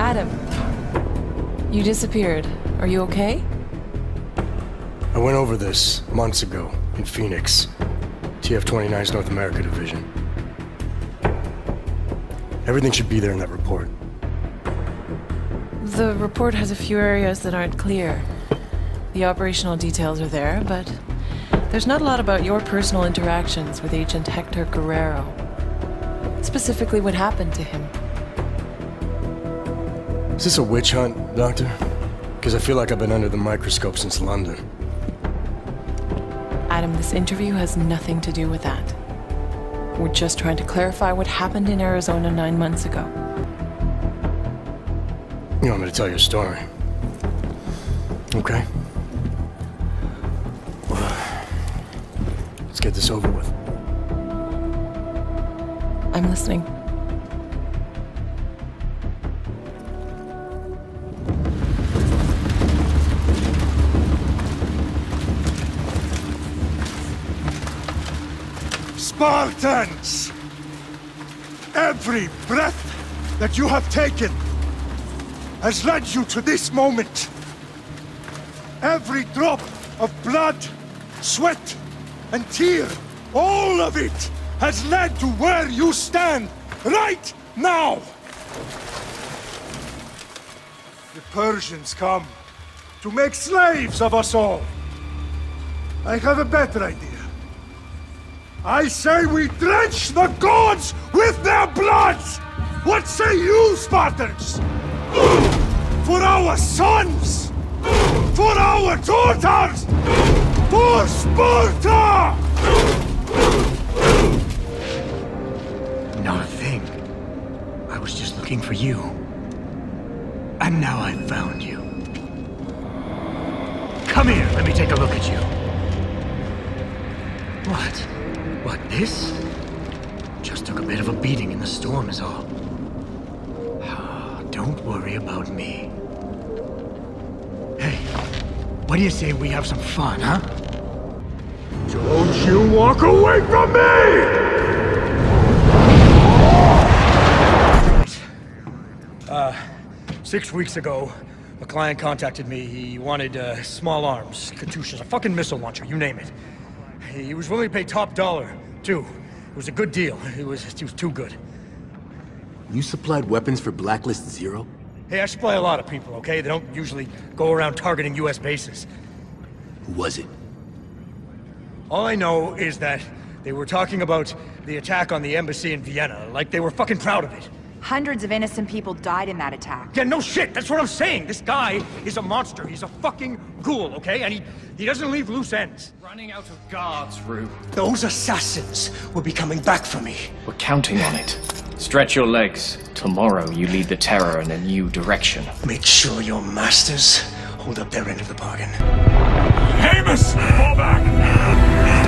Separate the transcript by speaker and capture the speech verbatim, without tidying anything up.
Speaker 1: Adam, you disappeared. Are you okay?
Speaker 2: I went over this months ago in Phoenix, T F twenty-nine's North America Division. Everything should be there in that report.
Speaker 1: The report has a few areas that aren't clear. The operational details are there, but there's not a lot about your personal interactions with Agent Hector Guerrero. Specifically what happened to him.
Speaker 2: Is this a witch hunt, Doctor? Because I feel like I've been under the microscope since London.
Speaker 1: Adam, this interview has nothing to do with that. We're just trying to clarify what happened in Arizona nine months ago.
Speaker 2: You want me to tell you a story? Okay. Well, let's get this over with.
Speaker 1: I'm listening.
Speaker 3: Spartans! Every breath that you have taken has led you to this moment. Every drop of blood, sweat, and tear, all of it has led to where you stand right now. The Persians come to make slaves of us all. I have a better idea. I say we drench the gods with their bloods! What say you, Spartans? For our sons! For our daughters! For Sparta!
Speaker 4: Not a thing. I was just looking for you. And now I've found you. Come here, let me take a look at you. What? What, this? Just took a bit of a beating in the storm is all. Don't worry about me. Hey, what do you say we have some fun, huh?
Speaker 3: Don't you walk away from me!
Speaker 5: Uh, six weeks ago, a client contacted me. He wanted, uh, small arms, Katyushas, a fucking missile launcher, you name it. He was willing to pay top dollar, too. It was a good deal. It was, it was too good.
Speaker 6: You supplied weapons for Blacklist Zero?
Speaker 5: Hey, I supply a lot of people, okay? They don't usually go around targeting U S bases.
Speaker 6: Who was it?
Speaker 5: All I know is that they were talking about the attack on the embassy in Vienna, like they were fucking proud of it.
Speaker 7: Hundreds of innocent people died in that attack.
Speaker 5: Yeah, no shit, that's what I'm saying! This guy is a monster, he's a fucking ghoul, okay? And he, he doesn't leave loose ends.
Speaker 8: Running out of guards, Rue.
Speaker 4: Those assassins will be coming back for me.
Speaker 8: We're counting on it. Stretch your legs. Tomorrow you lead the Terror in a new direction.
Speaker 4: Make sure your masters hold up their end of the bargain.
Speaker 3: Amos, fall back!